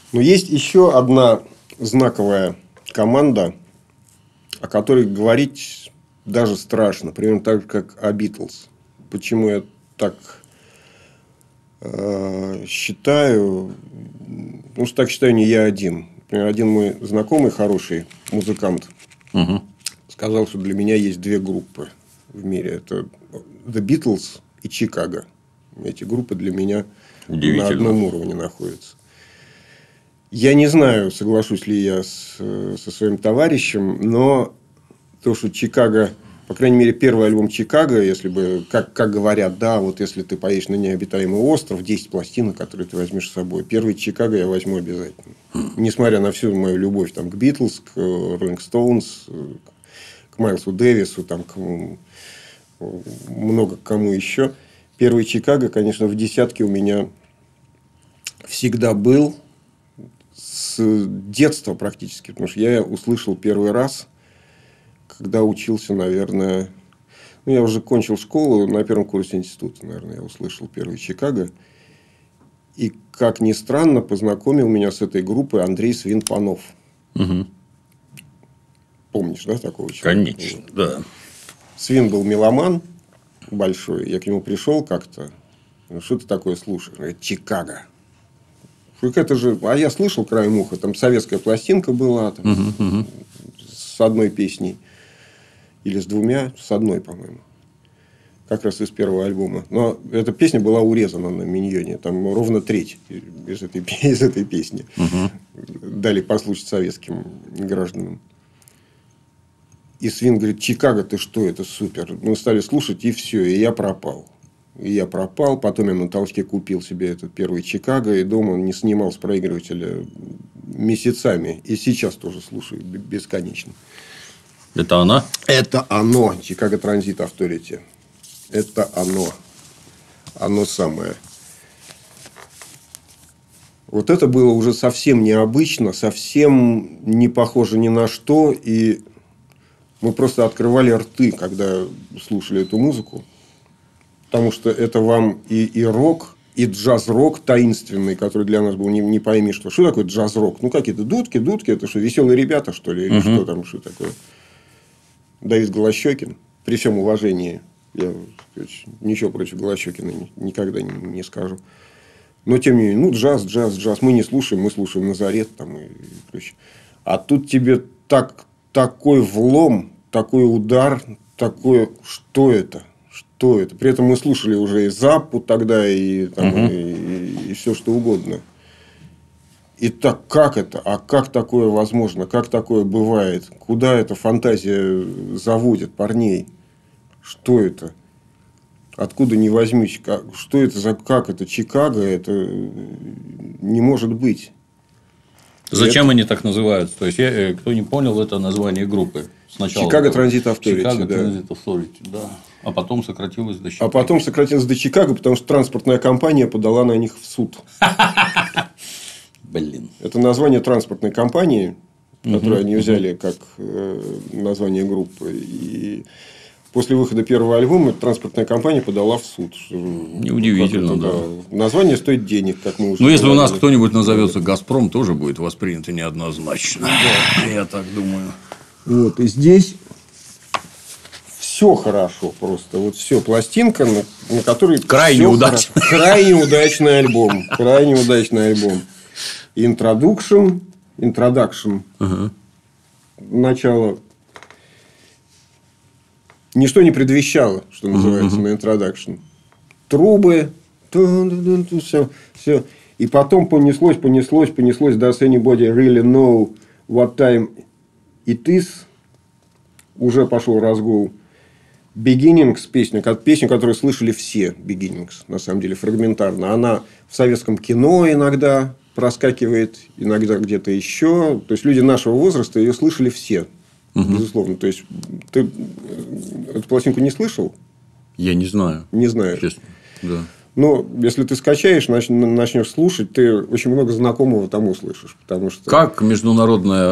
Но есть еще одна знаковая команда, о которой говорить даже страшно. Примерно так же, как о Битлз. Почему я так считаю? Ну, что так считаю не я один. Например, один мой знакомый, хороший музыкант, сказал, что для меня есть две группы в мире. Это The Beatles и Чикаго. Эти группы для меня на одном уровне находятся. Я не знаю, соглашусь ли я со своим товарищем, но то, что Чикаго, по крайней мере, первый альбом Чикаго, если бы, как говорят, да, вот если ты поедешь на необитаемый остров, 10 пластинок, которые ты возьмешь с собой, первый Чикаго я возьму обязательно. Несмотря на всю мою любовь там, к Битлз, к Роллинг Стоунс, к Майлсу Дэвису, там, много к кому еще. Первый Чикаго, конечно, в десятке у меня всегда был. С детства практически. Потому что я услышал первый раз, когда учился, наверное... Ну, я уже кончил школу, на первом курсе института, наверное, я услышал первый Чикаго. И, как ни странно, познакомил меня с этой группой Андрей Свинпанов. Помнишь, да, такого человека? Конечно, да. Свин был меломан большой. Я к нему пришел как-то. Что ты такое слушаешь? Он говорит, Чикаго. Это же... А я слышал краем уха. Там советская пластинка была. Там, с одной песней. Или с двумя. С одной, по-моему. Как раз из первого альбома. Но эта песня была урезана на миньоне. Там ровно треть из этой песни. Дали послушать советским гражданам. И Свин говорит, Чикаго, ты что? Это супер. Мы стали слушать, и все. И я пропал. Потом я на толчке купил себе этот первый Чикаго. И дома не снимал с проигрывателя месяцами. И сейчас тоже слушаю бесконечно. Это она? Это оно. Чикаго Транзит Авторити. Это оно. Оно самое. Вот это было уже совсем необычно. Совсем не похоже ни на что. И мы просто открывали рты, когда слушали эту музыку. Потому что это вам и рок, и джаз-рок таинственный, который для нас был не пойми что. Что такое джаз-рок? Ну, какие-то дудки. Это что, веселые ребята, что ли? Или что там, что такое? Давид Голощёкин. При всем уважении. Я ничего против Голощёкина никогда не скажу. Но, тем не менее, джаз. Мы не слушаем, мы слушаем Назарет там, и прочее. А тут тебе такой влом, такой удар, такое... Что это? Что это? При этом мы слушали уже и Заппу тогда, и все что угодно. И так как это? А как такое возможно? Как такое бывает? Куда эта фантазия заводит парней? Что это? Откуда не возьмись? Что это за... Как это? Чикаго? Это не может быть. Зачем они так называются? То есть, кто не понял, это название группы. Сначала Чикаго Транзит Авторити. Чикаго Транзит Авторити, да. А потом сократилось до Чикаго. А потом сократилось до Чикаго, потому что транспортная компания подала на них в суд. Блин. Это название транспортной компании, которую они взяли как название группы. И после выхода первого альбома транспортная компания подала в суд. Неудивительно, да. Название стоит денег, как мы уже Ну, если у нас кто-нибудь назовется «Газпром», тоже будет воспринято неоднозначно. Да. Я так думаю. Вот, и здесь все хорошо просто. Вот все. Пластинка, на которой... Крайне удачный. Крайне удачный альбом. Крайне удачный альбом. Introduction. Начало. Ничто не предвещало, что называется, на Introduction. Трубы. Все. И потом понеслось. Does anybody really know what time it is? Уже пошел разгул. Beginnings песня, которую слышали все. Beginnings, на самом деле, фрагментарно. Она в советском кино иногда проскакивает, иногда где-то еще. То есть, люди нашего возраста ее слышали все. Безусловно. То есть, ты эту пластинку не слышал? Я не знаю. Не знаю. Честно. Да. Но если ты скачаешь, начнешь слушать, ты очень много знакомого там услышишь. Потому что... Как международная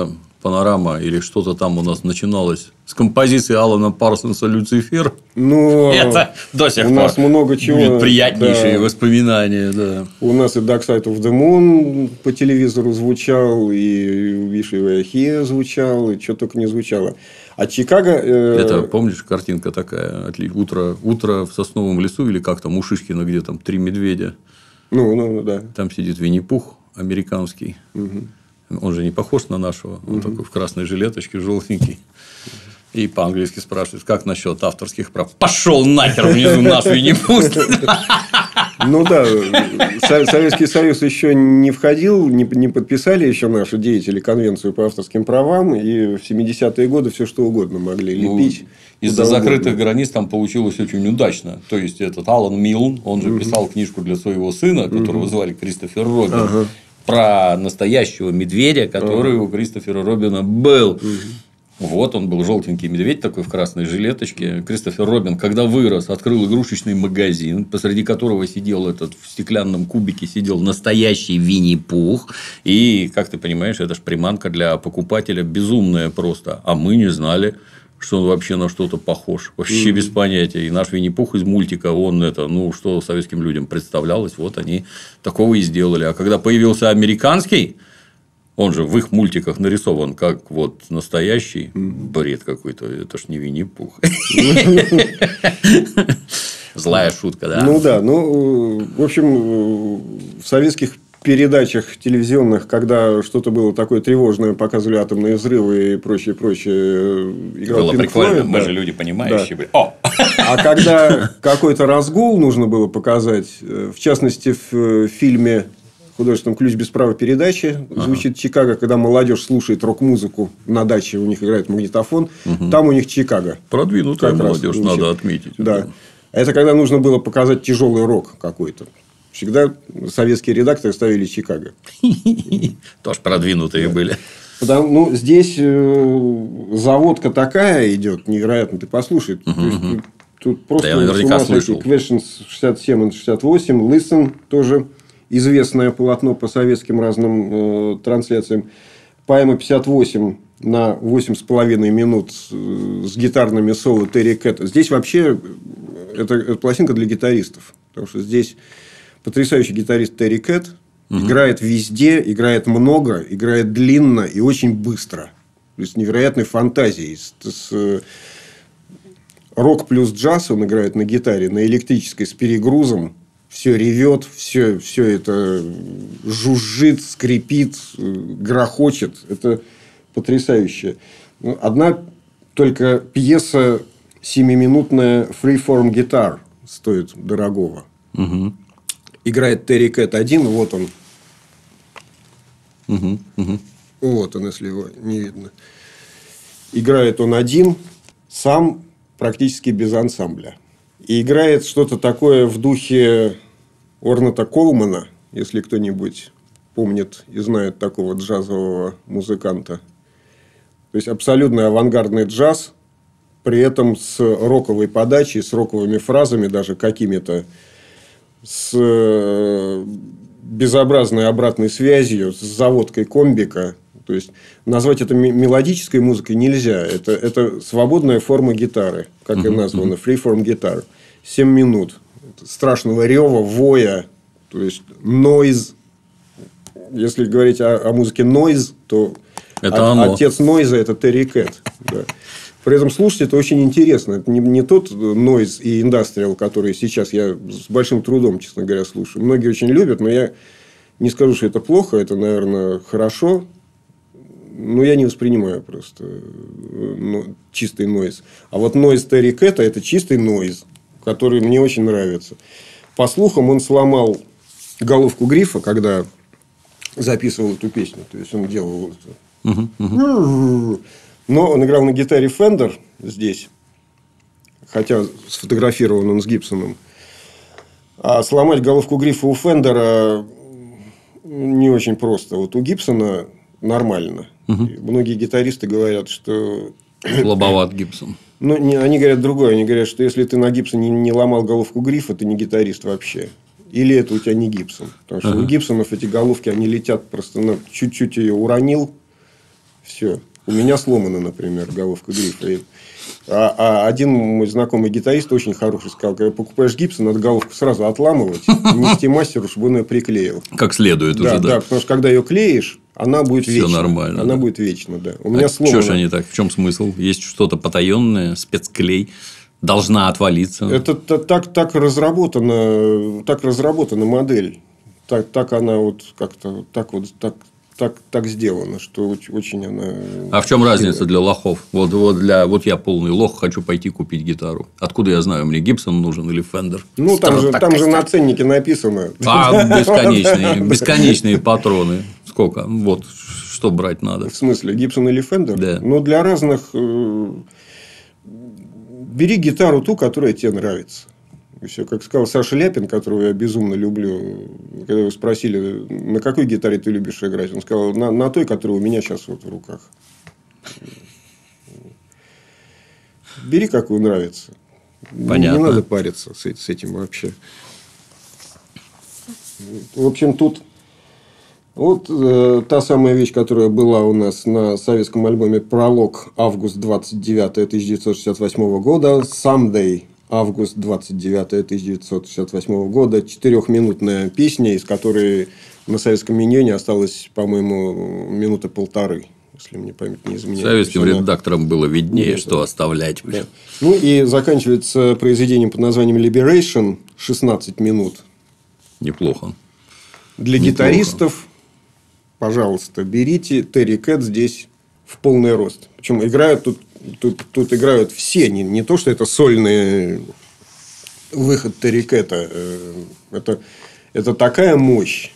панорама или что-то там у нас начиналось с композиции Алана Парсонса «Люцифер». Но Это до сих у пор нас много чего. будет приятнейшие Да. воспоминания. Да. У нас и Dark Side of the Moon по телевизору звучал, и Wish You Were Here звучал, и что только не звучало. А Чикаго... Это, помнишь, картинка такая? Утро в сосновом лесу, или как там, у Шишкина, где там 3 медведя. Ну, да. Там сидит Винни-Пух американский. Он же не похож на нашего. Он такой в красной жилеточке, желтенький. И по-английски спрашивает, как насчет авторских прав? Пошел нахер внизу наш Винни-Пух. Ну да, Советский Союз еще не входил, не подписали еще наши деятели конвенцию по авторским правам, и в 70-е годы все что угодно могли лепить. Из-за закрытых границ там получилось очень удачно. То есть, этот Алан Милн, он же писал книжку для своего сына, которого звали Кристофер Робин, про настоящего медведя, который у Кристофера Робина был. Вот он был желтенький медведь такой в красной жилеточке. Кристофер Робин, когда вырос, открыл игрушечный магазин, посреди которого сидел в стеклянном кубике сидел настоящий Винни-Пух. И, как ты понимаешь, это ж приманка для покупателя безумная просто. А мы не знали, что он вообще на что-то похож. Вообще без понятия. И наш Винни-Пух из мультика, он что советским людям представлялось, вот они такого и сделали. А когда появился американский, он же в их мультиках нарисован как вот настоящий бред какой-то. Это ж не Винни-Пух. Злая шутка, да? Ну да, в общем, в советских передачах телевизионных, когда что-то было такое тревожное, показывали атомные взрывы и прочее, играл было Pink прикольно, Floyd, мы да. же люди понимающие были. А когда какой-то разгул нужно было показать, в частности, в фильме художественном «Ключ без права передачи» звучит Чикаго, когда молодежь слушает рок-музыку на даче, у них играет магнитофон, там у них Чикаго. Продвинутая Как раз молодежь, звучит. надо отметить. Да. А это когда нужно было показать тяжелый рок какой-то. Всегда советские редакторы ставили Чикаго. Тоже продвинутые были. Здесь заводка такая идет, невероятно. Ты послушай. Тут просто я наверняка слышал. Questions 67 и 68, Listen тоже известное полотно по советским разным трансляциям. Поэма 58 на 8,5 минут с гитарными соло Терри Кэта. Здесь вообще это пластинка для гитаристов. Потому что здесь потрясающий гитарист Терри Кэт. Играет везде, играет много, играет длинно и очень быстро. То есть, невероятной фантазией. Рок плюс джаз он играет на гитаре, на электрической, с перегрузом. Все ревет, все это жужжит, скрипит, грохочет. Это потрясающе. Одна только пьеса 7-минутная Freeform Guitar стоит дорогого. Играет Терри Кэт один, вот он. Вот он, если его не видно. Играет он один, сам практически без ансамбля. И играет что-то такое в духе Орната Колмана, если кто-нибудь помнит и знает такого джазового музыканта. То есть, абсолютно авангардный джаз, при этом с роковой подачей, с роковыми фразами даже какими-то, с безобразной обратной связью, с заводкой комбика. То есть, назвать это мелодической музыкой нельзя. Это свободная форма гитары, как и названо, freeform guitar. 7 минут страшного рева, воя, то есть noise. Если говорить о музыке noise, то отец нойза это Терри Кэт. Да. При этом слушать это очень интересно. Это не тот noise и индастриал, который сейчас я с большим трудом, честно говоря, слушаю. Многие очень любят, но я не скажу, что это плохо, это, наверное, хорошо. Но я не воспринимаю просто чистый нойз. А вот нойз Терри Кэта это чистый нойз, который мне очень нравится. По слухам, он сломал головку грифа, когда записывал эту песню. То есть, он делал это. Но он играл на гитаре Fender здесь. Хотя сфотографирован он с Гибсоном. А сломать головку грифа у Фендера не очень просто. Вот у Гибсона нормально. Многие гитаристы говорят, что... Слабоват Гибсон. Они говорят другое. Они говорят, что если ты на Гибсоне не ломал головку грифа, ты не гитарист вообще. Или это у тебя не Гибсон. Потому что у Гибсонов эти головки, они летят просто... чуть-чуть ее уронил. Все. У меня сломана, например, головка грифа. А один мой знакомый гитарист очень хороший сказал: когда покупаешь гипс, надо головку сразу отламывать, нести мастеру, чтобы он ее приклеил. Как следует уже, да. Да, потому что когда ее клеишь, она будет вечна. Все нормально. Она будет вечно, да. У меня сломано. Что ж они так? В чем смысл? Есть что-то потаенное, спецклей, должна отвалиться. Это так разработана модель. Так она вот как-то так сделано, что очень она... А в чем разница для лохов? Вот я полный лох, хочу пойти купить гитару. Откуда я знаю, мне Гибсон нужен или Фендер? Ну, там же на ценнике написано. Бесконечные патроны. Сколько? Вот, что брать надо. В смысле, Гибсон или Фендер? Да. Ну, для разных... Бери гитару ту, которая тебе нравится. И все. Как сказал Саша Ляпин, которого я безумно люблю, когда его спросили, на какой гитаре ты любишь играть, он сказал: на той, которая у меня сейчас вот в руках. Бери, какую нравится. Понятно. Не надо париться с этим вообще. В общем, тут вот та самая вещь, которая была у нас на советском альбоме «Пролог», август 29 1968 года, «Someday», август 29 1968 года, 4-минутная песня, из которой на советском миньоне осталось, по-моему, минуты полторы, если мне память не изменяет. Советским редакторам было виднее, что оставлять. Да. Ну, и заканчивается произведением под названием «Liberation», 16 минут. Неплохо. Для гитаристов, пожалуйста, берите. Терри Кэт здесь в полный рост. Причем играют тут играют все. Не то, что это сольный выход Терри Кэта. Это такая мощь,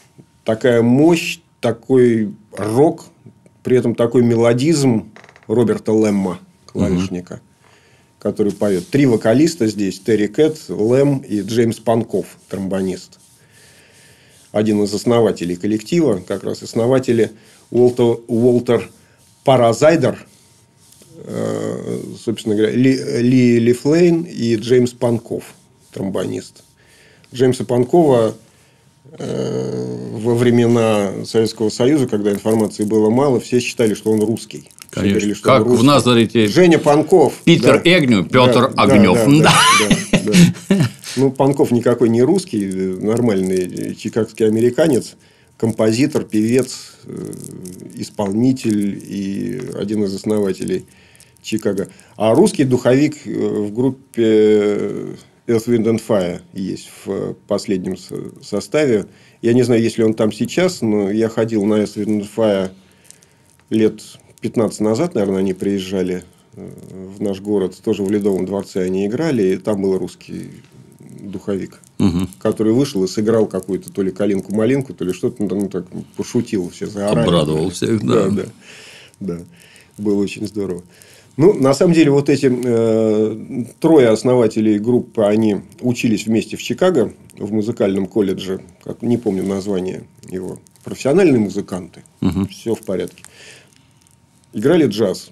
такой рок, при этом такой мелодизм Роберта Лэмма, клавишника, который поет. 3 вокалиста здесь: Терри Кэт, Лэм и Джеймс Панков, тромбонист. Один из основателей коллектива, как раз основатели Уолтер Паразайдер, собственно говоря, Ли Лифлейн и Джеймс Панков, тромбонист. Джеймса Панкова во времена Советского Союза, когда информации было мало, все считали, что он русский. Конечно. Говорили, что как он русский. в Назарете Женя Панков. Питер Эгню, Петр Огнев. Да. Ну, Панков никакой не русский, нормальный чикагский американец, композитор, певец, исполнитель и один из основателей Чикаго. А русский духовик в группе Earth, Wind and Fire есть в последнем составе. Я не знаю, есть ли он там сейчас, но я ходил на Earth, Wind and Fire лет 15 назад, наверное, они приезжали в наш город, тоже в Ледовом дворце они играли, и там был русский духовик, который вышел и сыграл какую-то то ли калинку-малинку, то ли что-то, ну, так пошутил, все заорали. Обрадовал всех, да. Да. Было очень здорово. Ну, на самом деле, вот эти 3 основателей группы, они учились вместе в Чикаго, в музыкальном колледже, не помню название его, профессиональные музыканты, все в порядке. Играли джаз,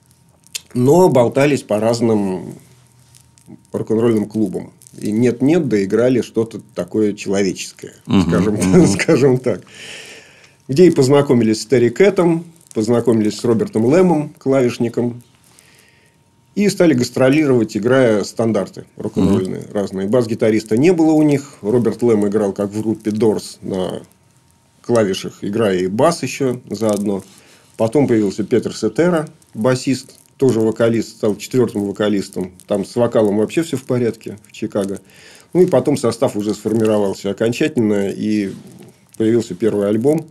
но болтались по разным рок-н-ролльным клубам. И нет-нет, да играли что-то такое человеческое, скажем так. Где и познакомились с Терри Кэтом, познакомились с Робертом Лэмом, клавишником. И стали гастролировать, играя стандарты рок-н-ролльные разные. Бас-гитариста не было у них. Роберт Лэм играл, как в группе Doors, на клавишах, играя и бас еще заодно. Потом появился Петер Сетера, басист, тоже вокалист, стал 4-м вокалистом. Там с вокалом вообще все в порядке в Чикаго. Ну, и потом состав уже сформировался окончательно, и появился первый альбом.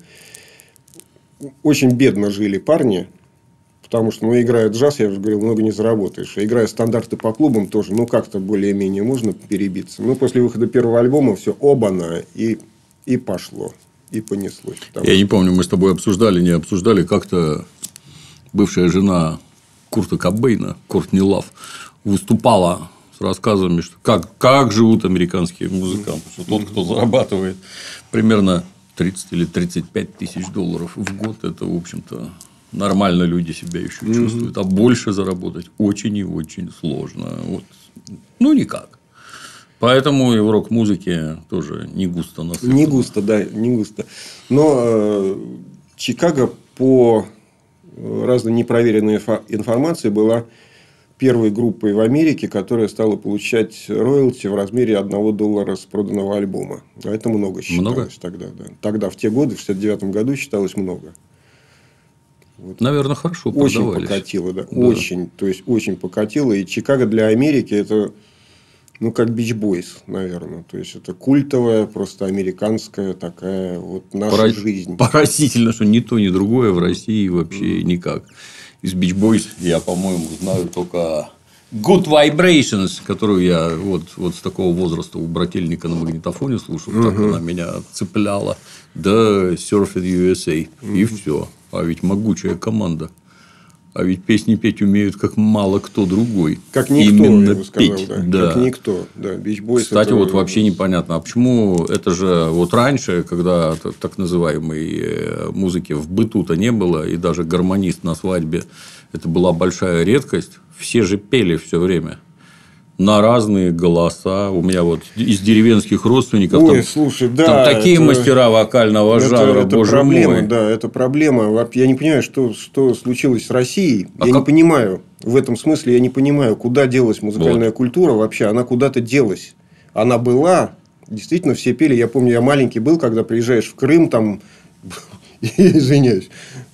Очень бедно жили парни, потому что, играя джаз, я уже говорил, много не заработаешь. А играя стандарты по клубам тоже, как-то более-менее можно перебиться. Но после выхода первого альбома все оба-на, и пошло, и понеслось. Я не помню, мы с тобой не обсуждали, как-то бывшая жена Курта Кобейна, Кортни Лав, выступала с рассказами, что как живут американские музыканты. Что тот, кто зарабатывает примерно 30 или 35 тысяч долларов в год, это, в общем-то, нормально люди себя еще чувствуют. А больше заработать очень и очень сложно. Никак. Поэтому и в рок-музыке тоже не густо насыпано. Не густо. Но Чикаго по разной непроверенной информации, была первой группой в Америке, которая стала получать роялти в размере $1 с проданного альбома. А это много считалось тогда. Да. Тогда, в те годы, в 1969 году, считалось много. Вот. Наверное, хорошо очень продавались. Покатило, да. Очень, то есть, очень покатило. И Чикаго для Америки это, ну, как Beach Boys, наверное. То есть, это культовая, просто американская такая вот наша жизнь. Поразительно, что ни то, ни другое в России вообще никак. Из Beach Boys я, по-моему, знаю только Good Vibrations, которую я вот с такого возраста у брательника на магнитофоне слушал. Так она меня цепляла. Да, Surfing USA. И все. А ведь могучая команда. А ведь песни петь умеют, как мало кто другой. Как никто, именно я бы сказал, петь. Да. Как никто. Да. Beach Boys. Кстати, вот вообще непонятно, а почему это же вот раньше, когда так называемой музыки в быту-то не было, и даже гармонист на свадьбе это была большая редкость, все же пели все время. На разные голоса. У меня вот из деревенских родственников слушай, да, там такие мастера вокального жанра, это боже проблема, мой. Да, это проблема. Я не понимаю, что случилось с Россией. Не понимаю. В этом смысле я не понимаю, куда делась музыкальная культура вообще. Она куда-то делась. Она была. Действительно, все пели. Я помню, я маленький был, когда приезжаешь в Крым, там, извиняюсь,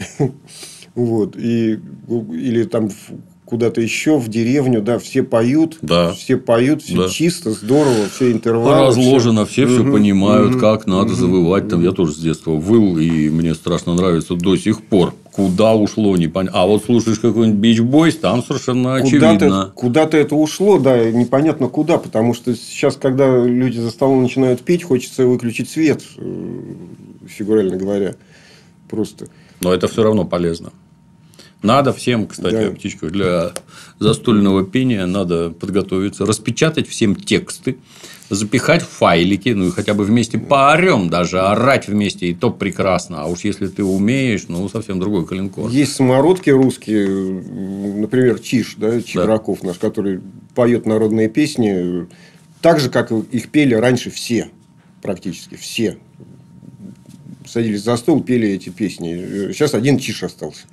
вот, или там куда-то еще в деревню, да, все поют, все чисто, здорово, все интервалы. Разложено, все понимают, как надо завывать. Там я тоже с детства выл, и мне страшно нравится до сих пор. Куда ушло, непонятно. А вот слушаешь какой-нибудь Beach Boys, там совершенно очевидно. Куда-то это ушло, да, непонятно куда, потому что сейчас, когда люди за столом начинают петь, хочется выключить свет, фигурально говоря, просто. Но это все равно полезно. Надо всем, кстати, птичка, для застольного пения надо подготовиться, распечатать всем тексты, запихать в файлики, ну и хотя бы вместе поорем, даже орать вместе, и то прекрасно. А уж если ты умеешь, ну совсем другой коленкор. Есть самородки русские, например, Чиж, да, Чиграков наш, который поет народные песни, так же, как их пели раньше все, практически все. Садились за стол, пели эти песни. Сейчас один Чиж остался.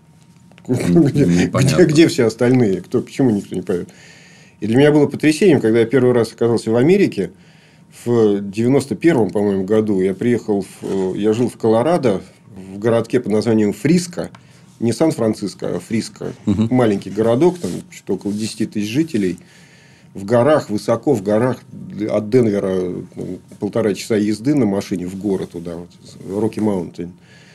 Где все остальные? Почему никто не поет? И для меня было потрясением, когда я первый раз оказался в Америке в 91-м, по-моему, году. Я жил в Колорадо, в городке под названием Фриско. Не Сан-Франциско, а Фриско. Маленький городок, там что-то около 10 тысяч жителей. В горах, высоко в горах. От Денвера 1,5 часа езды на машине в горы туда. Rocky Mountain.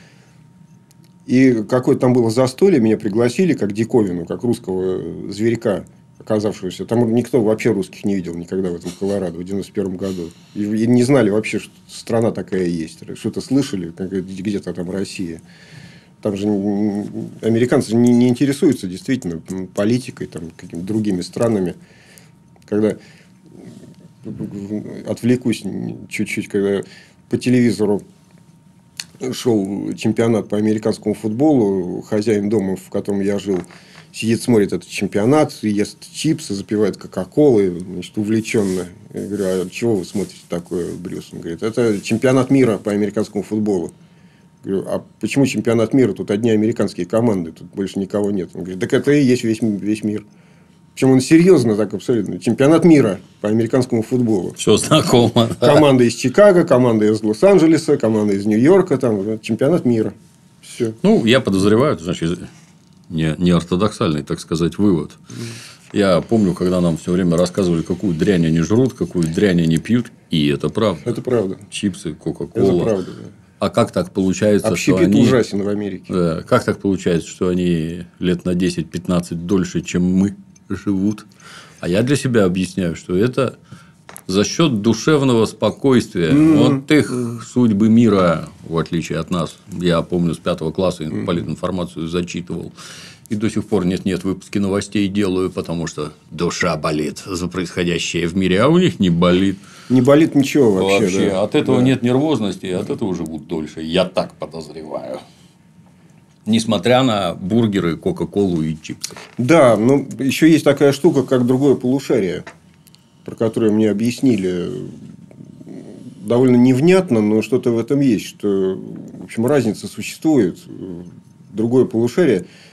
И какое-то там было застолье, меня пригласили как диковину, как русского зверька, оказавшегося. Там никто вообще русских не видел никогда в этом Колорадо в 91 году. И не знали вообще, что страна такая есть. Что-то слышали, где-то там Россия. Там же американцы не интересуются действительно политикой, там, какими-то другими странами. Когда отвлекусь чуть-чуть, когда по телевизору шел чемпионат по американскому футболу, хозяин дома, в котором я жил, сидит, смотрит этот чемпионат, ест чипсы, запивает кока-колой, значит, увлеченно. Я говорю, а чего вы смотрите такое, Брюс? Он говорит, это чемпионат мира по американскому футболу. Я говорю, а почему чемпионат мира? Тут одни американские команды, тут больше никого нет. Он говорит, так это и есть весь мир. Причем он серьезно так абсолютно. Чемпионат мира по американскому футболу. Все знакомо. Команда из Чикаго, команда из Лос-Анджелеса, команда из Нью-Йорка. Там, чемпионат мира. Все. Ну, я подозреваю, значит, не ортодоксальный, так сказать, вывод. Я помню, когда нам все время рассказывали, какую дрянь они жрут, какую дрянь они пьют. И это правда. Это правда. Чипсы, кока-кола. Это правда, да. А как так получается, общепит что они... ужасен в Америке. Да, как так получается, что они лет на 10-15 дольше, чем мы живут? А я для себя объясняю, что это за счет душевного спокойствия. Вот их судьбы мира, в отличие от нас. Я помню, с 5 класса политинформацию зачитывал. И до сих пор нет выпуски новостей делаю, потому что душа болит за происходящее в мире, а у них не болит. Не болит ничего вообще. Да. От этого нет нервозности, от этого живут дольше. Я так подозреваю. Несмотря на бургеры, кока-колу и чипсы. Да, но еще есть такая штука, как другое полушарие, про которое мне объяснили довольно невнятно, но что-то в этом есть, что, в общем, разница существует. Другое полушарие.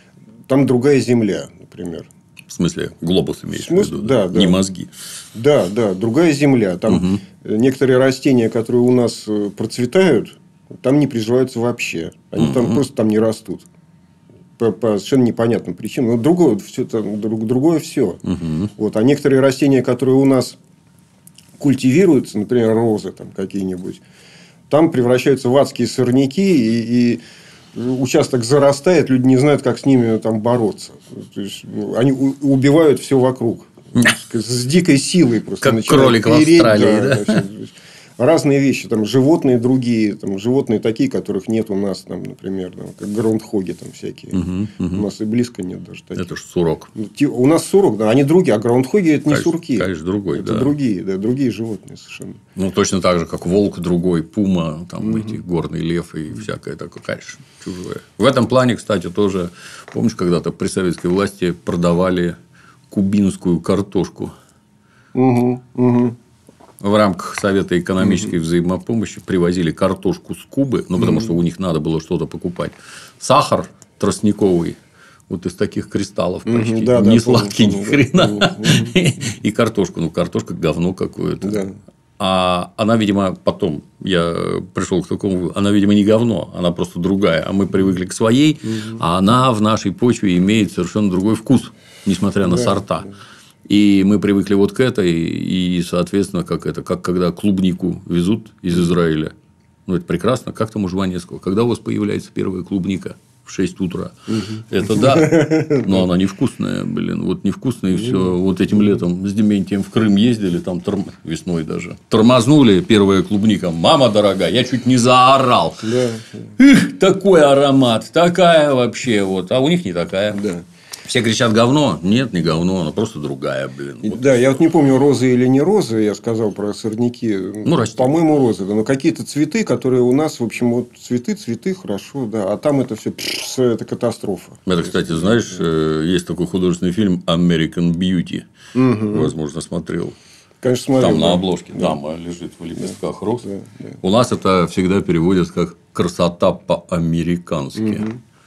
там другая земля, например. В смысле, глобус имеешь в виду? Да, не мозги. Да, другая земля. Там некоторые растения, которые у нас процветают, там не приживаются вообще. Они там просто там не растут. По совершенно непонятным причинам. Но другое все. Вот. А некоторые растения, которые у нас культивируются, например, розы там какие-нибудь, там превращаются в адские сорняки, и участок зарастает, люди не знают, как с ними там бороться. То есть, они убивают все вокруг. С дикой силой просто. Как кролик в Австралии, да? Разные вещи. Там животные другие. Там животные такие, которых нет у нас, там, например, там, как граундхоги там всякие. У нас и близко нет даже таких. Это ж сурок. У нас сурок, да. Они другие. А граундхоги это не сурки. Конечно, другой, это другие животные совершенно. Ну, точно так же, как волк другой, пума, там эти горный лев и всякое такое, конечно, чужое. В этом плане, кстати, тоже, помнишь, когда-то при советской власти продавали кубинскую картошку. В рамках Совета экономической взаимопомощи привозили картошку с Кубы, ну, потому что у них надо было что-то покупать. Сахар тростниковый, вот из таких кристаллов почти. Не сладкий ни хрена. И картошку. Ну, картошка говно какое-то. Да. А она, видимо, потом я пришел к такому, она, видимо, не говно, она просто другая. А мы привыкли к своей, а она в нашей почве имеет совершенно другой вкус, несмотря на сорта. И мы привыкли вот к этой, и, соответственно, как когда клубнику везут из Израиля. Ну, это прекрасно. Как там у Жванецкого? Когда у вас появляется первая клубника? В 6 утра. Это да. Но она невкусная, блин. Вот невкусная, и все. Вот этим летом с Дементием в Крым ездили, там весной даже. Тормознули, первая клубника. Мама дорогая, я чуть не заорал. Их, такой аромат, такая вообще вот. А у них не такая. Да. Все кричат говно. Нет, не говно, она просто другая, блин. Вот. Да, я вот не помню, розы или не розы, я сказал про сорняки. Ну, по-моему, розы. Да. Но какие-то цветы, которые у нас, в общем, вот цветы, хорошо, да. А там это все это катастрофа. Это, кстати, знаешь, есть такой художественный фильм American Beauty. Возможно, смотрел. Конечно, смотрел. Там на обложке дама лежит в лепестках роз. У нас это всегда переводят как красота по-американски.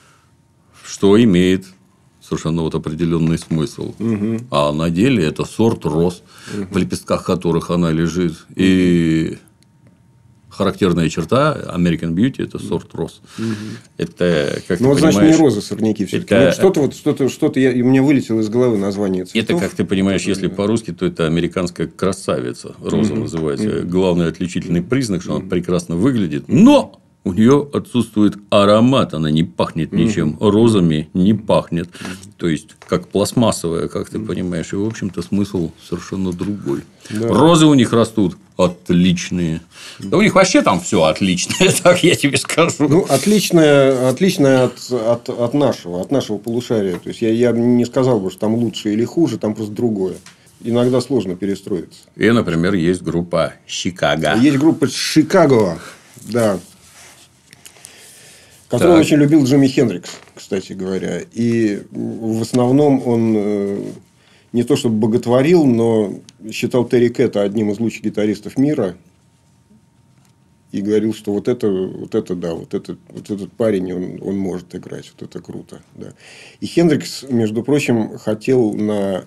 Что имеет совершенно вот определенный смысл. А на деле это сорт роз, в лепестках которых она лежит. И характерная черта American Beauty – это сорт роз. Это, как ты вот, понимаешь, значит, не розы, сорняки все-таки. Это... Что-то у меня вылетело из головы название цветов. Это, как ты понимаешь, если по-русски, то это американская красавица. Роза называется. Главный отличительный признак, что она прекрасно выглядит. Но у нее отсутствует аромат, она не пахнет ничем, розами не пахнет. То есть, как пластмассовая, как ты понимаешь. И, в общем-то, смысл совершенно другой. Да. Розы у них растут отличные. Да у них вообще там все отличное, так я тебе скажу. Ну, отличное от нашего полушария. То есть, я не сказал бы, что там лучше или хуже, там просто другое. Иногда сложно перестроиться. И, например, есть группа Чикаго. Есть группа Чикаго, да. Которого очень любил Джимми Хендрикс, кстати говоря. И в основном он не то чтобы боготворил, но считал Терри Кэтта одним из лучших гитаристов мира. И говорил, что вот этот парень, он может играть, вот это круто. Да. И Хендрикс, между прочим, хотел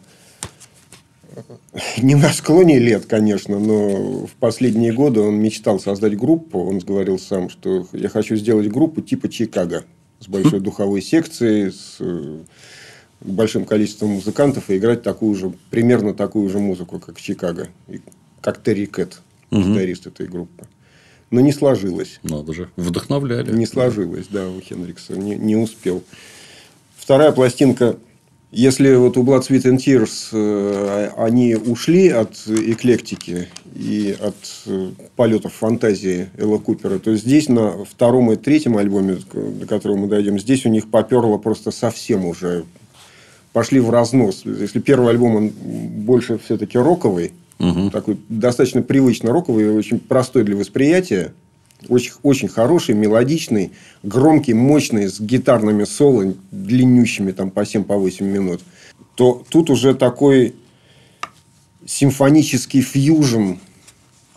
не на склоне лет, конечно, но в последние годы он мечтал создать группу. Он говорил сам, что я хочу сделать группу типа Чикаго. С большой духовой секцией, с большим количеством музыкантов. И играть примерно такую же музыку, как Чикаго. Как Терри Кэтт, гитарист этой группы. Но не сложилось. Надо же. Вдохновляли. Не сложилось, да, у Хендрикса. Не успел. Вторая пластинка. Если вот у Blood, Sweat and Tears они ушли от эклектики и от полетов фантазии Элла Купера, то здесь на втором и третьем альбоме, до которого мы дойдем, здесь у них поперло просто совсем уже. Пошли в разнос. Если первый альбом, он больше все-таки роковый, такой достаточно привычно роковый, очень простой для восприятия. Очень, очень хороший, мелодичный, громкий, мощный, с гитарными соло, длиннющими там, по 7-8 минут. То тут уже такой симфонический фьюжн,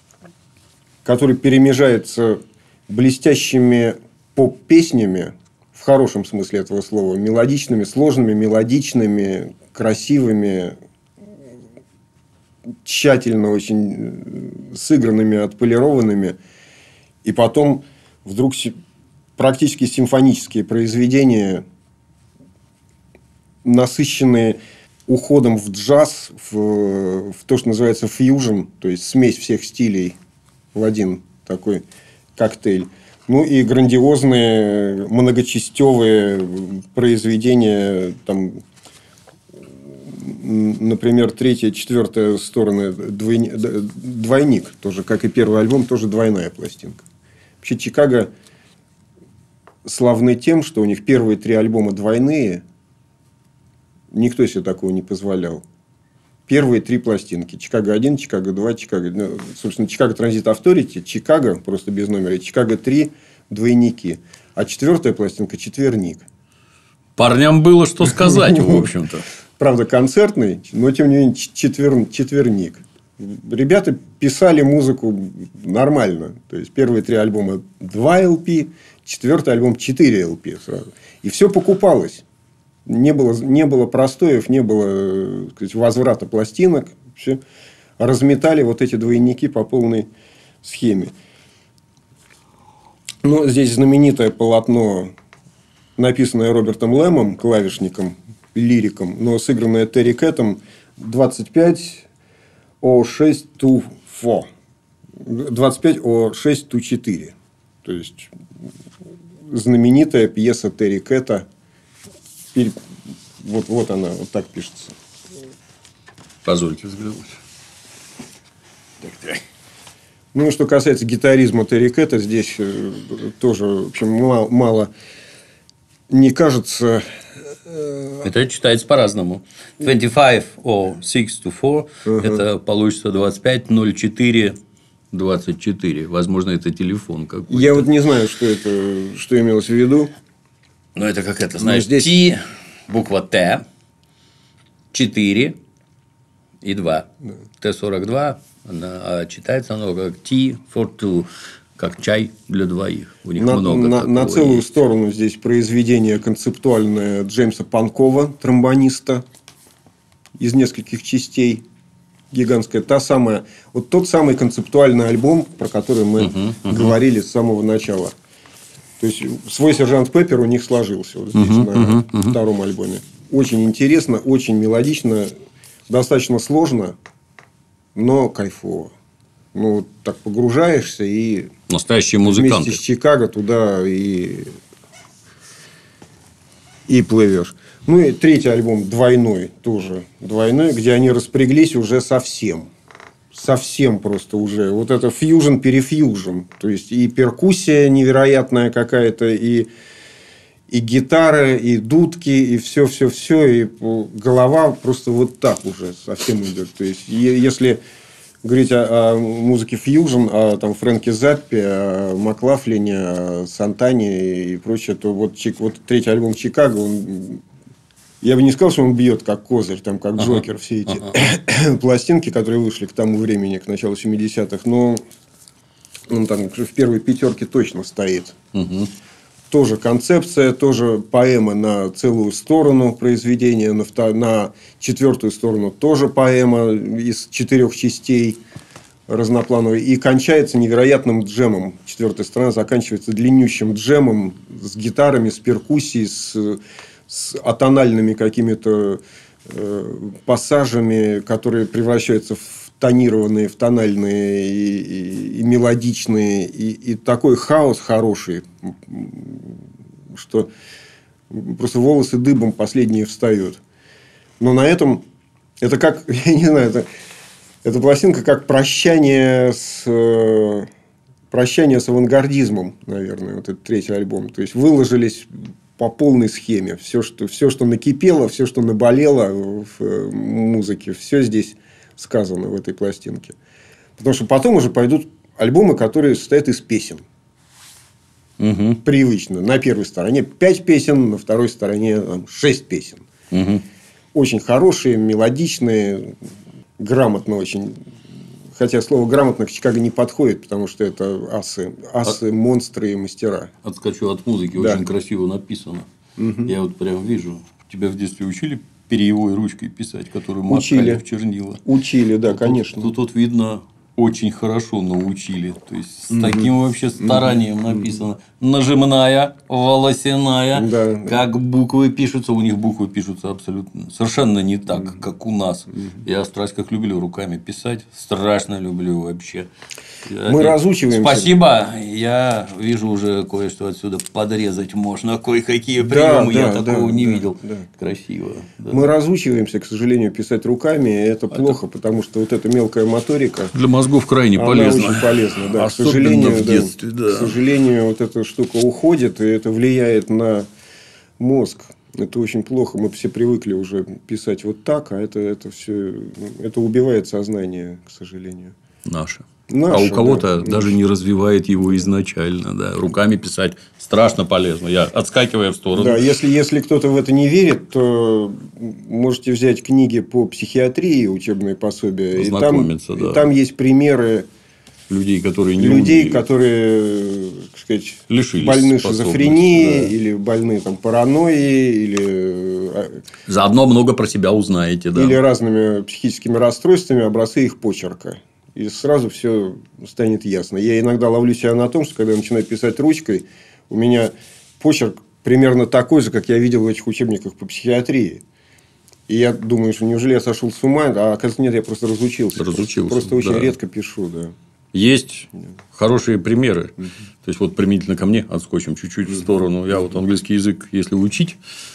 который перемежается блестящими поп-песнями, в хорошем смысле этого слова, мелодичными, сложными, мелодичными, красивыми, тщательно очень сыгранными, отполированными. И потом вдруг практически симфонические произведения, насыщенные уходом в джаз, в то, что называется фьюжн, то есть смесь всех стилей в один такой коктейль. Ну и грандиозные многочастевые произведения, там, например, третья, четвертая стороны двойник, тоже, как и первый альбом, тоже двойная пластинка. Вообще Чикаго славны тем, что у них первые 3 альбома двойные. Никто себе такого не позволял. Первые 3 пластинки. Чикаго-1, Чикаго-2, Чикаго... собственно, Чикаго Транзит Авторити, Чикаго, просто без номера, и Чикаго-3 двойники. А 4-я пластинка – четверник. Парням было что сказать, в общем-то. Правда, концертный, но, тем не менее, четверник. Ребята писали музыку нормально. То есть, первые 3 альбома 2 LP, 4-й альбом 4 LP сразу. И все покупалось. Не было простоев, не было, так сказать, возврата пластинок. Все разметали вот эти двойники по полной схеме. Ну, здесь знаменитое полотно, написанное Робертом Лэмом, клавишником, лириком, но сыгранное Терри Кэтом, 25/6-4. 25/6-4. То есть, знаменитая пьеса Терри Кэта. Вот она, вот так пишется. Позвольте взглянуть. Так. Ну, что касается гитаризма Терри Кэта, здесь тоже, в общем, мало не кажется. Это читается по-разному. 25/6-4 это получится 25/04-24. Возможно, это телефон какой-то. Я вот не знаю, что имелось в виду. Ну, это как это, знаешь, здесь... T, буква Т, 4 и 2. Да. Т-42, а читается оно как T for two, как чай для двоих. У них много на целую есть. сторону здесь произведение концептуальное Джеймса Панкова, тромбониста, из нескольких частей. Гигантская. Вот тот самый концептуальный альбом, про который мы говорили с самого начала. То есть, свой Сержант Пеппер у них сложился вот здесь, на 2-м альбоме. Очень интересно, очень мелодично, достаточно сложно, но кайфово. Ну, так погружаешься и... Настоящие музыканты. Вместе с Чикаго туда и плывешь. Ну, и 3-й альбом двойной, тоже двойной, где они распряглись уже совсем. Совсем просто уже. Вот это фьюжн-перефьюжн. То есть, и перкуссия невероятная какая-то, и гитара, и дудки, и все-все-все. И голова просто вот так уже совсем идет. То есть, если говорить о музыке фьюжн, о там, Фрэнке Заппе, о Маклафлине, о Сантане и прочее, то вот 3-й альбом Чикаго, он... Я бы не сказал, что он бьет как козырь, там, как Джокер, все эти пластинки, которые вышли к тому времени, к началу 70-х, но он там в первой 5 точно стоит. Тоже концепция, тоже поэма на целую сторону произведения, на 4-ю сторону тоже поэма из 4 частей разноплановой. И кончается невероятным джемом. 4-я сторона заканчивается длиннющим джемом с гитарами, с перкуссией, с атональными какими-то пассажами, которые превращаются в тонированные, в тональные и мелодичные. И такой хаос хороший, что просто волосы дыбом последние встают. Но на этом... Это как... Я не знаю, это пластинка как прощание с авангардизмом, наверное. Вот этот 3-й альбом. То есть, выложились... по полной схеме. Все, что накипело, все, что наболело в музыке, все здесь сказано в этой пластинке. Потому что потом уже пойдут альбомы, которые состоят из песен. Привычно. На 1-й стороне 5 песен, на 2-й стороне 6 песен. Очень хорошие, мелодичные, грамотно очень Хотя слово грамотно к Чикаго не подходит, потому что это асы, монстры и мастера. Отскочу от музыки, Да. очень красиво написано. Я вот прям вижу. Тебя в детстве учили перьевой ручкой писать, которую макали в чернила? Учили, да, конечно. Тут вот видно, очень хорошо научили. То есть, с таким вообще старанием написано. Нажимная, волосяная. Да, как буквы пишутся. У них буквы пишутся абсолютно совершенно не так, как у нас. Я страсть как люблю руками писать. Страшно люблю вообще. Мы разучиваемся. Спасибо. Я вижу уже кое-что отсюда подрезать можно. Кое-какие приемы я такого не видел. Да. Красиво. Да. Мы разучиваемся, к сожалению, писать руками, и это плохо, потому что вот эта мелкая моторика. Для мозгов крайне она полезна. очень полезна, да. К Особенно сожалению, в детстве, да. К сожалению, вот эта штука уходит, и это влияет на мозг. Это очень плохо. Мы все привыкли уже писать вот так, а это все это убивает сознание, к сожалению. Наше. Наше, а у кого-то да, даже наше. не развивает его изначально. Да. Руками писать страшно полезно. Я отскакиваю в сторону. Да, если кто-то в это не верит, то можете взять книги по психиатрии, учебные пособия. Познакомиться, и там есть примеры людей, которые не людей, умели. которые, так сказать, Лишились больны способности, шизофренией, да. или больны там, паранойей, или Заодно много про себя узнаете. Да. или разными психическими расстройствами, образцы их почерка. И сразу все станет ясно. Я иногда ловлю себя на том, что когда я начинаю писать ручкой, у меня почерк примерно такой же, как я видел в этих учебниках по психиатрии. И я думаю, что неужели я сошел с ума, а оказывается, нет, я просто разучился. Просто очень редко пишу, да. Есть хорошие примеры. То есть, вот применительно ко мне, отскочим чуть-чуть в сторону. Я вот английский язык, если учить,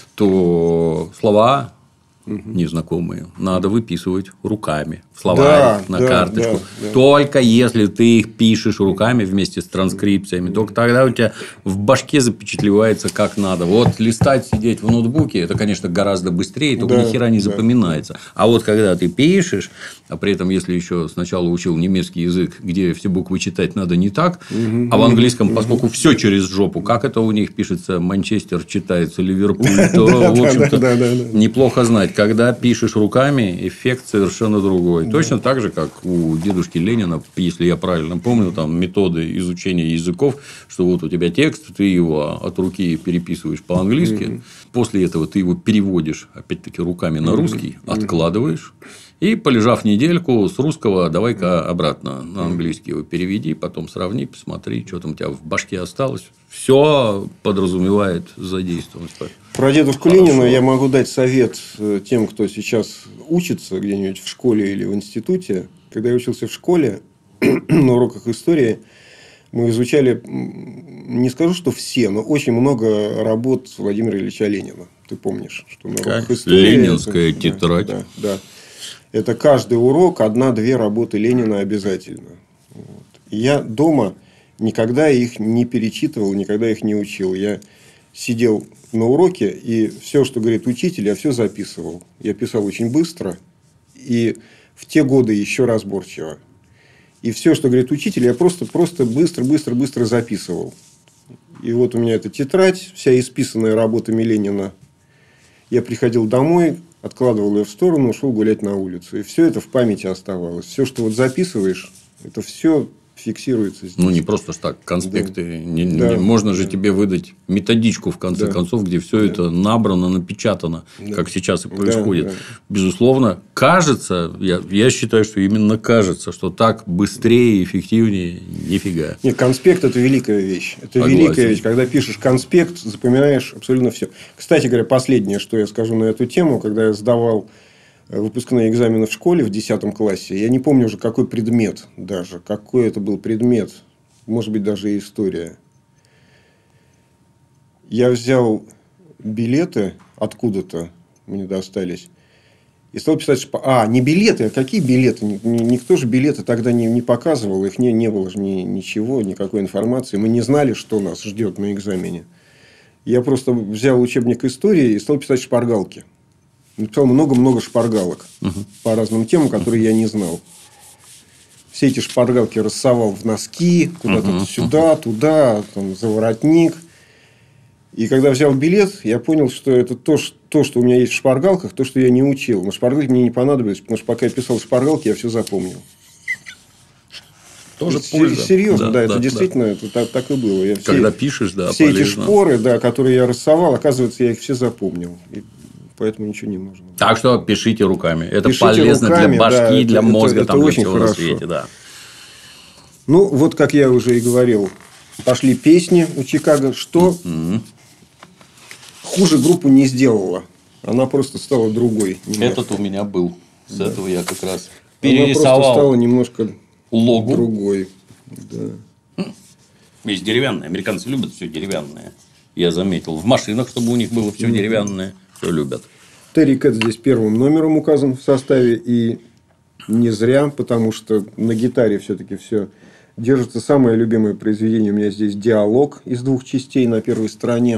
то слова незнакомые надо выписывать руками в словарик, на карточку. Да. Только если ты их пишешь руками вместе с транскрипциями, только тогда у тебя в башке запечатлевается как надо. Вот листать, сидеть в ноутбуке, это, конечно, гораздо быстрее, только ни хера не запоминается. А вот когда ты пишешь, а при этом, если еще сначала учил немецкий язык, где все буквы читать надо не так, а в английском, поскольку все через жопу, как это у них пишется, Манчестер читается, Ливерпуль, то, в общем-то, неплохо знать. Когда пишешь руками, эффект совершенно другой. Точно так же, как у дедушки Ленина, если я правильно помню, там методы изучения языков, что вот у тебя текст, ты его от руки переписываешь по-английски, после этого ты его переводишь, опять-таки, руками на русский, откладываешь. И, полежав недельку, с русского давай-ка обратно на английский его переведи, потом сравни, посмотри, что там у тебя в башке осталось. Все подразумевает задействованность. Про дедушку Ленина я могу дать совет тем, кто сейчас учится где-нибудь в школе или в институте. Когда я учился в школе, на уроках истории, мы изучали, не скажу, что все, но очень много работ Владимира Ильича Ленина. Ты помнишь, что на уроках истории... Ленинская тетрадь. Да. Это каждый урок, 1-2 работы Ленина обязательно. Вот. И я дома никогда их не перечитывал, никогда их не учил. Я сидел на уроке, и все, что говорит учитель, я все записывал. Я писал очень быстро, и в те годы еще разборчиво. И все, что говорит учитель, я просто быстро записывал. И вот у меня эта тетрадь, вся исписанная работами Ленина. Я приходил домой, откладывал ее в сторону, ушел гулять на улицу. И все это в памяти оставалось. Все, что вот записываешь, это все фиксируется здесь. Ну, не просто ж так, конспекты. Можно же тебе выдать методичку, в конце концов, где все это набрано, напечатано, как сейчас и происходит. Безусловно, кажется, я считаю, что именно кажется, что так быстрее и эффективнее нифига. Нет, конспект – это великая вещь. Это великая вещь. Когда пишешь конспект, запоминаешь абсолютно все. Кстати говоря, последнее, что я скажу на эту тему, когда я сдавал выпускные экзамены в школе в 10 классе. Я не помню уже, какой предмет даже. Какой это был предмет. Может быть, даже и история. Я взял билеты откуда-то. Мне достались. И стал писать, что... не билеты. А какие билеты? Никто же билеты тогда не показывал. Их не было же ничего, никакой информации. Мы не знали, что нас ждет на экзамене. Я просто взял учебник истории и стал писать шпаргалки. Написал много-много шпаргалок по разным темам, которые я не знал. Все эти шпаргалки рассовал в носки, куда-то сюда, туда, там, за воротник. И когда взял билет, я понял, что это то, что у меня есть в шпаргалках, то, что я не учил. Но шпаргалки мне не понадобились, потому что пока я писал шпаргалки, я все запомнил. Тоже польза. Серьезно, да, это действительно это так и было. Когда пишешь, да, все эти шпоры, да, которые я рисовал, оказывается, я их все запомнил. И поэтому ничего не нужно. Так что пишите руками. Это полезно для башки, для мозга, это для очень всего на хорошо. свете. Да. Ну, вот как я уже и говорил, пошли песни у Чикаго, что хуже группу не сделала. Она просто стала другой. Этот у меня был. С этого я как раз перерисовал. Она просто стала немножко логу. Другой. Да. Есть деревянные. Американцы любят все деревянное. Я заметил. В машинах, чтобы у них было все деревянное, все любят. Терри Кэт здесь первым номером указан в составе. И не зря, потому что на гитаре все-таки все держится. Самое любимое произведение у меня здесь диалог из 2 частей на первой стороне.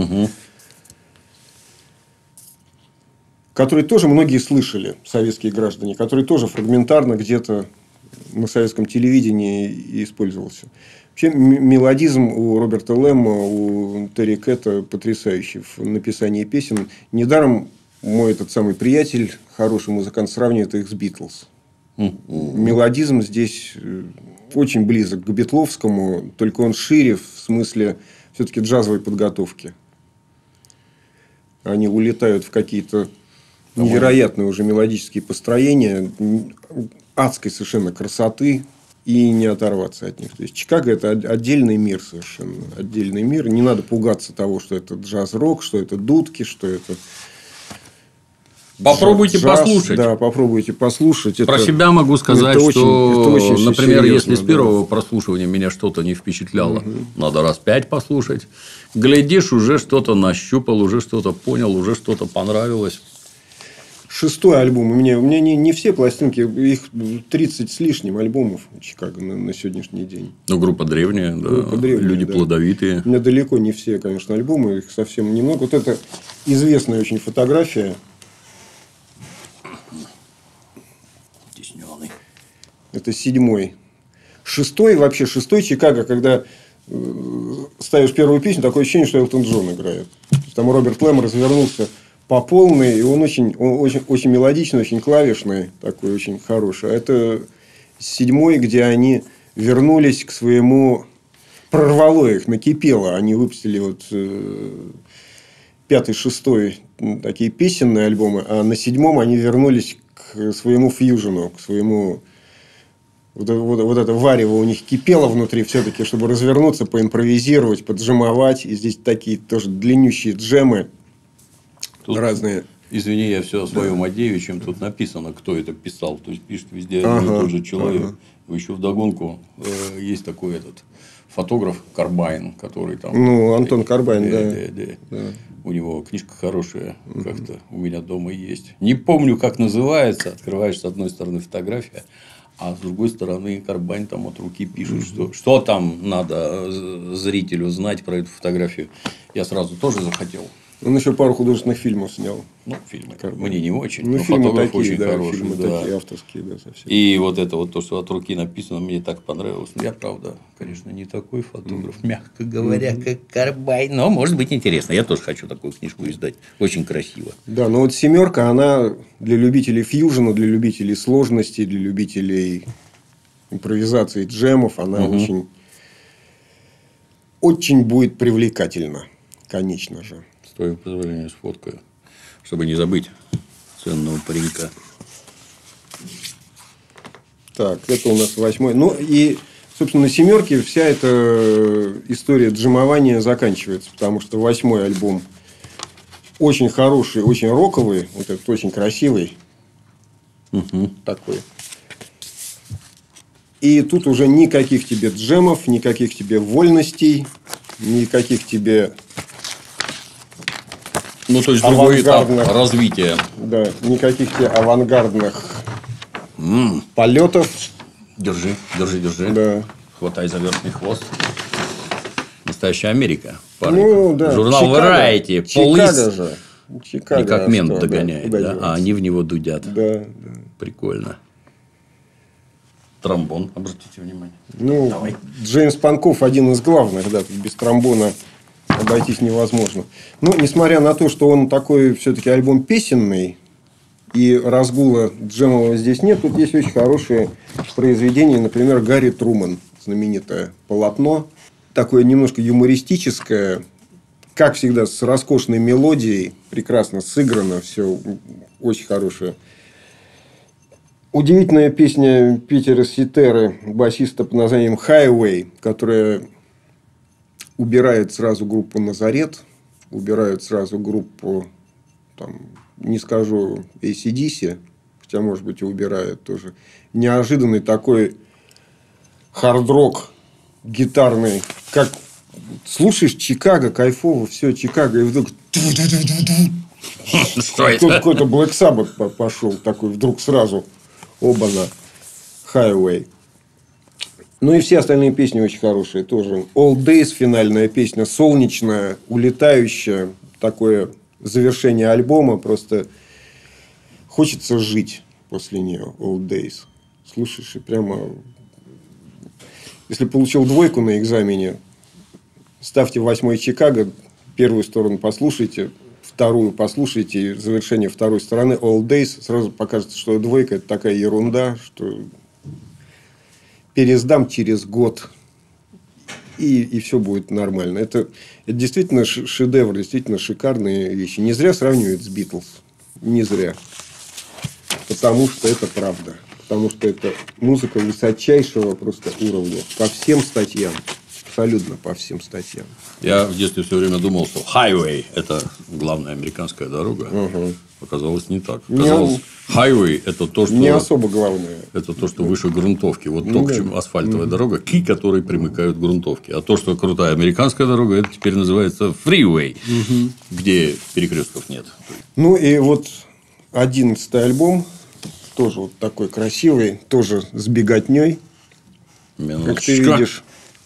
Который тоже многие слышали, советские граждане, который тоже фрагментарно где-то на советском телевидении использовался. Вообще, мелодизм у Роберта Лэмма, у Терри Кэта потрясающий в написании песен. Недаром мой этот самый приятель, хороший музыкант, сравнивает их с Битлз. Мелодизм здесь очень близок к битловскому, только он шире в смысле все-таки джазовой подготовки. Они улетают в какие-то невероятные уже мелодические построения, адской совершенно красоты, и не оторваться от них. То есть Чикаго – это отдельный мир совершенно. Отдельный мир. Не надо пугаться того, что это джаз-рок, что это дудки, что это... Попробуйте послушать. Да, попробуйте послушать. Про себя могу сказать, что, очень например, серьезно, если с первого прослушивания меня что-то не впечатляло, надо раз 5 послушать. Глядишь, уже что-то нащупал, уже что-то понял, уже что-то понравилось. 6-й альбом. У меня не все пластинки, их 30 с лишним альбомов у Чикаго на сегодняшний день. Ну, группа древняя, да. Группа древняя, люди плодовитые. У меня далеко не все, конечно, альбомы, их совсем немного. Вот это известная очень фотография. Теснёный. Это 7-й. 6-й, вообще 6-й Чикаго, когда ставишь первую песню, такое ощущение, что Элтон Джон играет. Там Роберт Лэм развернулся по полной, и он очень мелодичный, очень клавишный, такой очень хороший. А это 7-й, где они вернулись к своему... Прорвало их, накипело. Они выпустили 5-й, 6-й такие песенные альбомы, а на 7-м они вернулись к своему фьюжену, к своему... Вот это варево у них кипело внутри все-таки, чтобы развернуться, поимпровизировать, поджимовать. И здесь такие тоже длиннющие джемы. Тут разные. Извини, я все о своем одеве, чем тут написано, кто это писал. То есть пишет везде один и тот же человек. Еще вдогонку есть такой этот фотограф Карбайн, который там. Ну, Антон Карбайн, да. У него книжка хорошая, как-то у меня дома есть. Не помню, как называется. Открываешь с одной стороны фотография, а с другой стороны Карбайн там от руки пишет, что там надо зрителю знать про эту фотографию. Я сразу тоже захотел. Он еще пару художественных фильмов снял. Ну, фильмы мне не очень. Ну, но фильмы фотограф такие, очень да, хороший. фильмы да. такие авторские, да, совсем. И вот это вот то, что от руки написано, мне так понравилось. Я, правда, конечно, не такой фотограф, мягко говоря, как Карбайн. Но может быть интересно. Я тоже хочу такую книжку издать. Очень красиво. Да, но вот 7-ка, она для любителей фьюжена, для любителей сложности, для любителей импровизации, джемов, она очень будет привлекательна, конечно же. С твоего позволения сфоткаю, чтобы не забыть ценного паренька. Так, это у нас 8-й. Ну, и, собственно, на 7-ке вся эта история джемования заканчивается. Потому что 8-й альбом очень хороший, очень роковый. Вот этот очень красивый. Такой. И тут уже никаких тебе джемов, никаких тебе вольностей, никаких тебе... Ну, то есть, другой этап развития. Да, никаких тебе авангардных полетов. Держи. Да. Хватай за верхний хвост. Настоящая Америка. Парень. Ну, да. Журнал Variety. Чикаго же. Чикаго. И как мент что, догоняет. Да, да? А они в него дудят. Да. Прикольно. Тромбон, обратите внимание. Ну, давай. Джеймс Панков один из главных, да, без тромбона обойтись невозможно. Но, несмотря на то, что он такой все-таки альбом песенный, и разгула джемового здесь нет. Тут есть очень хорошие произведения. Например, Гарри Труман. Знаменитое полотно. Такое немножко юмористическое. Как всегда, с роскошной мелодией. Прекрасно сыграно. Все очень хорошее. Удивительная песня Питера Сетеры, басиста под названием «Highway», которая убирает сразу группу «Назарет», убирает сразу группу, там, не скажу, AC/DC, хотя, может быть, и убирает тоже. Неожиданный такой хард-рок гитарный. Как слушаешь Чикаго, кайфово, все, Чикаго, и вдруг... Какой-то Black Sabbath пошел такой, вдруг сразу... Оба-на. Highway. Ну, и все остальные песни очень хорошие тоже. All Days, финальная песня, солнечная, улетающая. Такое завершение альбома. Просто хочется жить после нее. All Days. Слушаешь, и прямо... Если получил 2 на экзамене, ставьте 8 Чикаго, первую сторону послушайте, вторую послушайте, и завершение второй стороны All Days, сразу покажется, что 2 это такая ерунда, что пересдам через год, и все будет нормально. Это действительно шедевр, действительно шикарные вещи. Не зря сравнивают с Битлз. Не зря. Потому что это правда. Потому что это музыка высочайшего просто уровня. По всем статьям. Абсолютно по всем статьям. Я в детстве все время думал, что highway – это главная американская дорога. Угу. Оказалось, не так. Оказалось, highway – это то, что... Не особо главное. Это то, что выше грунтовки. Вот то, к чему асфальтовая дорога, к которой примыкают грунтовки. А то, что крутая американская дорога, это теперь называется freeway, где перекрестков нет. Ну, и вот 11-й альбом. Тоже вот такой красивый. Тоже с беготней. Как ты видишь.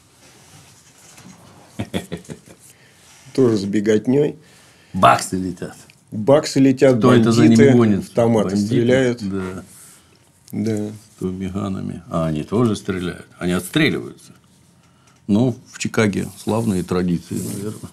Тоже с беготней. Баксы летят. Баксы летят, кто бандиты, это за ними гонит? автоматы Бандиты? стреляют. Да. Да. С тубиганами. А они тоже стреляют. Они отстреливаются. Ну, в Чикаге славные традиции, наверное.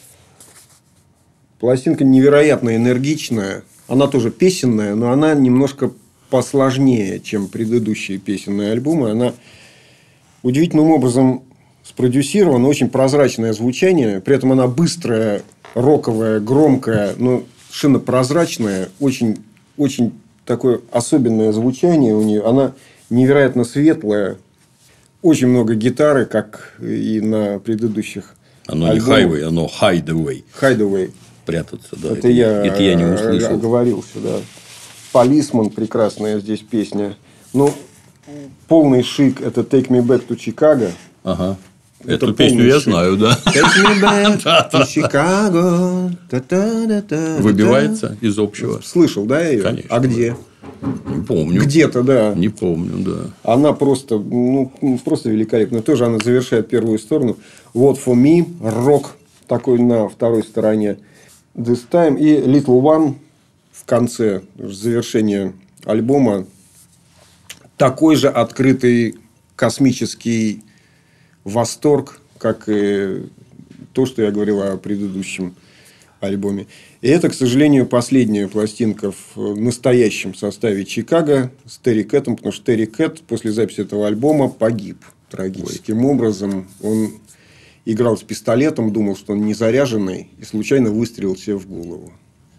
Пластинка невероятно энергичная. Она тоже песенная, но она немножко посложнее, чем предыдущие песенные альбомы. Она удивительным образом спродюсирована, очень прозрачное звучание. При этом она быстрая, роковая, громкая, но совершенно прозрачная. Очень, очень такое особенное звучание у нее. Она невероятно светлая. Очень много гитары, как и на предыдущих оно альбомах. Не highway, оно hideaway. Hideaway. Прятаться, да. Это я не услышал. оговорился, да. Полисман, прекрасная здесь песня. Ну, полный шик – это Take Me Back to Chicago. Ага. Эту песню я знаю, да. Take me back to Chicago. Выбивается из общего. Слышал, да, ее? Конечно. А где? Не помню. Где-то, да. Не помню, да. Она просто, просто великолепна. Тоже она завершает первую сторону. What for me, рок такой на второй стороне. This time и Little One в конце завершения альбома. Такой же открытый космический восторг, как и то, что я говорил о предыдущем альбоме. И это, к сожалению, последняя пластинка в настоящем составе Чикаго с Терри Кэтом, потому что Терри Кэт после записи этого альбома погиб трагическим образом. Он играл с пистолетом, думал, что он не заряженный, и случайно выстрелил себе в голову.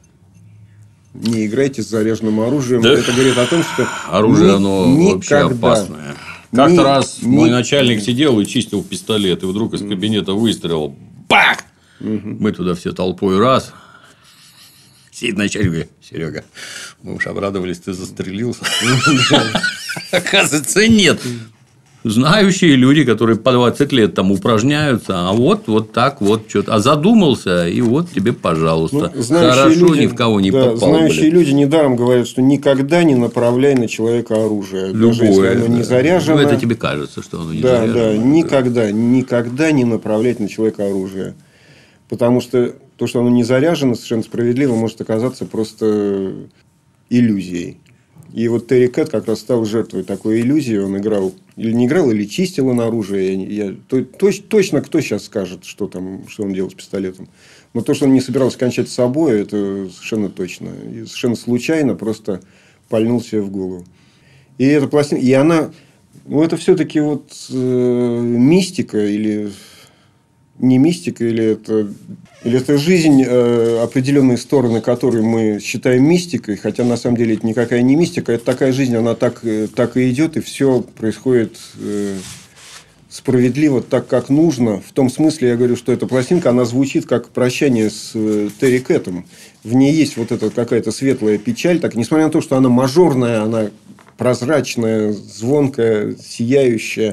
Не играйте с заряженным оружием. Да. Это говорит о том, что оружие, оно вообще опасное. Как-то раз мой начальник сидел и чистил пистолет, и вдруг из кабинета выстрелил. Бах! Мы туда все толпой раз. Сидит начальник, говорит: Серега, мы уж обрадовались, ты застрелился. Оказывается, нет. Знающие люди, которые по 20 лет там упражняются, а вот так вот что-то. А задумался, и вот тебе, пожалуйста. Хорошо, люди, ни в кого не попал. Знающие люди недаром говорят, что никогда не направляй на человека оружие. Любое, даже если оно не заряжено. Ну, это тебе кажется, что оно не заряжено. Да, никогда не направлять на человека оружие. Потому что то, что оно не заряжено, совершенно справедливо, может оказаться просто иллюзией. И вот Терри Кэт как раз стал жертвой такой иллюзии. Он играл, или не играл, или чистил он оружие. Точно кто сейчас скажет, что он делал с пистолетом. Но то, что он не собирался кончать с собой, это совершенно точно. И совершенно случайно просто пальнул себе в голову. И эта пластинка... И она... Ну, это все-таки вот мистика или... Не мистика, или это жизнь, определенные стороны, которые мы считаем мистикой, хотя на самом деле это никакая не мистика, это такая жизнь, она так и идет, и все происходит справедливо, так как нужно. В том смысле, я говорю, что эта пластинка, она звучит как прощание с Терри Кэтом. В ней есть вот эта какая-то светлая печаль, так, несмотря на то, что она мажорная, она прозрачная, звонкая, сияющая.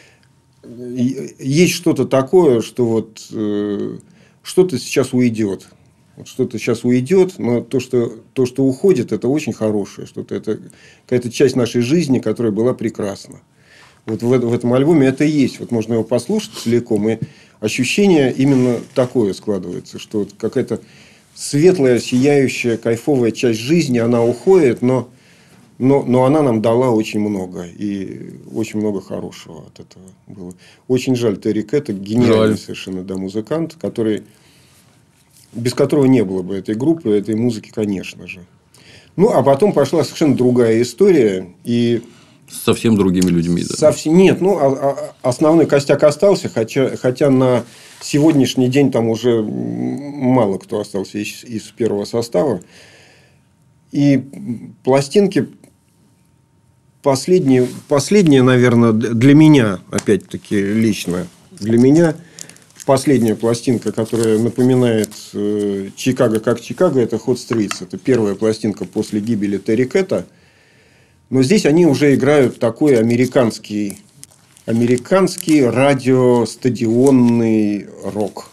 Есть что-то такое, что вот что-то сейчас уйдет. Что-то сейчас уйдет, но то, что уходит, это очень хорошее. Что-то, это какая-то часть нашей жизни, которая была прекрасна. Вот в этом альбоме это и есть. Вот можно его послушать целиком, и ощущение именно такое складывается, что вот какая-то светлая, сияющая, кайфовая часть жизни, она уходит, но она нам дала очень много. И очень много хорошего от этого было. Очень жаль Терри Кэта. Гениальный совершенно музыкант, без которого не было бы этой группы, этой музыки, конечно же. Ну, а потом пошла совершенно другая история. И... С совсем другими людьми. Да? Нет. Основной костяк остался. Хотя на сегодняшний день там уже мало кто остался из первого состава. И пластинки... Последние, наверное, для меня, опять-таки, лично, для меня последняя пластинка, которая напоминает Чикаго как Чикаго, это Hot Streets. Это первая пластинка после гибели Терри Кэта. Но здесь они уже играют такой американский радиостадионный рок.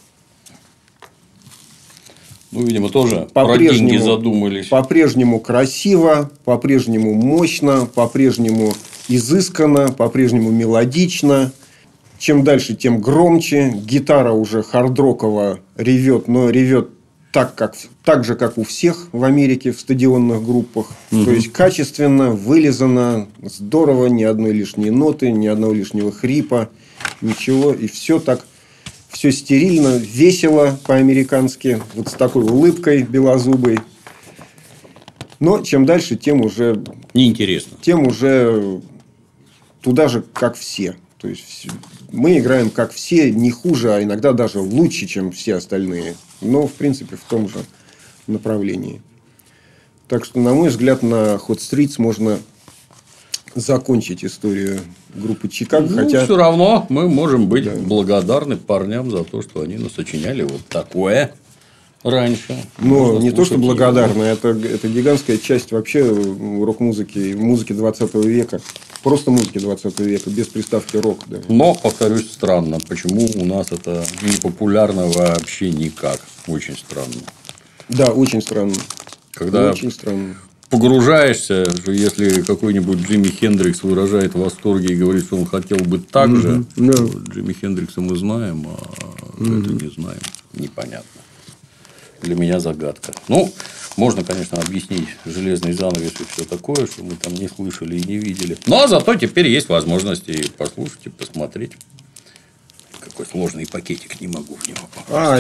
Ну, видимо, тоже про деньги задумались. По-прежнему красиво, по-прежнему мощно, по-прежнему изысканно, по-прежнему мелодично. Чем дальше, тем громче. Гитара уже хард-роково ревет, но ревет так же, как у всех в Америке в стадионных группах. То есть, качественно, вылизано, здорово, ни одной лишней ноты, ни одного лишнего хрипа, ничего. И все так... Все стерильно, весело по-американски, вот с такой улыбкой белозубой. Но чем дальше, тем уже... Неинтересно. Тем уже туда же, как все. То есть, мы играем как все, не хуже, а иногда даже лучше, чем все остальные. Но, в принципе, в том же направлении. Так что, на мой взгляд, на Hot Streets можно закончить историю группы Чикаго. Хотя... все равно мы можем быть благодарны парням за то, что они насочиняли вот такое раньше. Но не то, что благодарны, это гигантская часть вообще рок-музыки, музыки 20 века. Просто музыки 20 века, без приставки рок. Да. Но, повторюсь, странно. Почему у нас это не популярно вообще никак? Очень странно. Да, очень странно. Когда... Очень странно. Погружаешься, если какой-нибудь Джимми Хендрикс выражает в восторге и говорит, что он хотел бы так же. Джимми Хендрикса мы знаем, а это не знаем. Непонятно. Для меня загадка. Ну, можно, конечно, объяснить железный занавес и все такое, что мы там не слышали и не видели. Но зато теперь есть возможность и послушать, и посмотреть. Какой сложный пакетик, не могу в него попасть.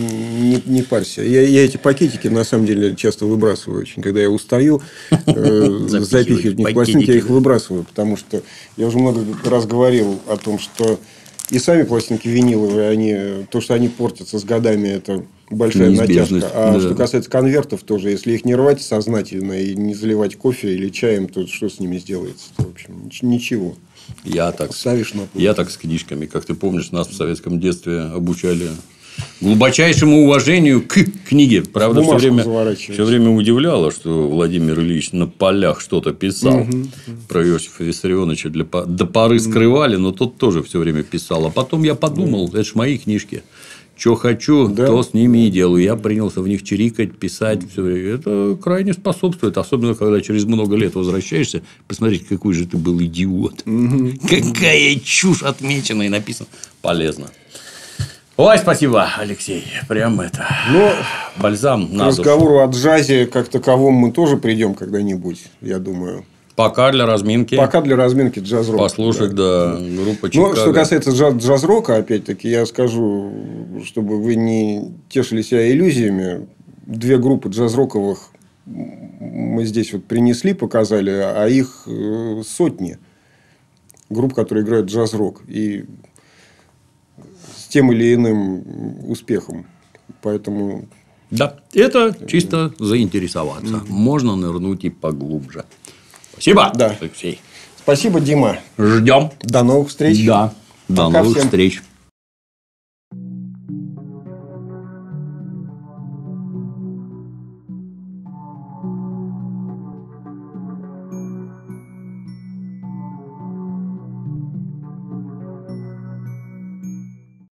Не парься. Я эти пакетики, на самом деле, часто выбрасываю очень. Когда я устаю запихивать в них пластинки, я их выбрасываю. Потому что я уже много раз говорил о том, что и сами пластинки виниловые, то, что они портятся с годами, это большая натяжка. А что касается конвертов, тоже, если их не рвать сознательно и не заливать кофе или чаем, то что с ними сделается? В общем, ничего. Я так с книжками. Как ты помнишь, нас в советском детстве обучали глубочайшему уважению к книге. Правда, все время удивляло, что Владимир Ильич на полях что-то писал. Про Иосифа Виссарионовича до поры скрывали, но тот тоже все время писал. А потом я подумал, это ж мои книжки. Что хочу, то с ними и делаю. Я принялся в них чирикать, писать. Все время. Это крайне способствует. Особенно, когда через много лет возвращаешься. Посмотреть, какой же ты был идиот. Какая чушь отмечена и написана. Полезно. Ой, спасибо, Алексей. Прям это. Но бальзам к на душу. разговору о джазе как таковом мы тоже придем когда-нибудь, я думаю. Пока для разминки. Пока для разминки джаз-рок. Послушать, да, группа Чикаго. Ну, что касается джаз-рока, опять-таки, я скажу, чтобы вы не тешили себя иллюзиями. 2 группы джаз-роковых мы здесь вот принесли, показали, а их сотни групп, которые играют джаз-рок. И с тем или иным успехом. Поэтому... Да, это чисто заинтересоваться. Можно нырнуть и поглубже. Спасибо, Да. Алексей. Спасибо, Дима. Ждем. До новых встреч. Да. До Пока новых всем. встреч.